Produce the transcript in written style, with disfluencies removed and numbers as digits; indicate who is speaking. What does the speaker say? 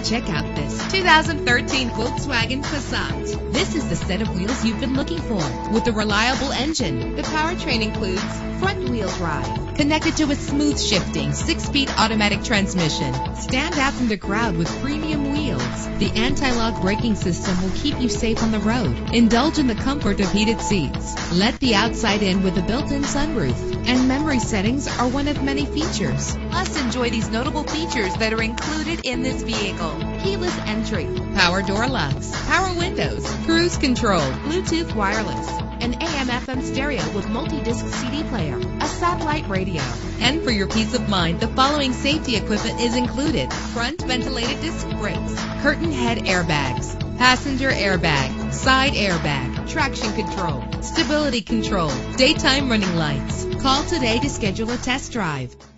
Speaker 1: Check out this 2013 Volkswagen Passat. This is the set of wheels you've been looking for, with a reliable engine. The powertrain includes front-wheel drive, connected to a smooth shifting 6-speed automatic transmission. Stand out from the crowd with premium wheels. The anti-lock braking system will keep you safe on the road. Indulge in the comfort of heated seats. Let the outside in with a built-in sunroof. And memory settings are one of many features. Plus, enjoy these notable features that are included in this vehicle: keyless entry, power door locks, power windows, cruise control, Bluetooth wireless, an AM/FM stereo with multi-disc CD player, a satellite radio. And for your peace of mind, the following safety equipment is included: front ventilated disc brakes, curtain head airbags, passenger airbag, side airbag, traction control, stability control, daytime running lights. Call today to schedule a test drive.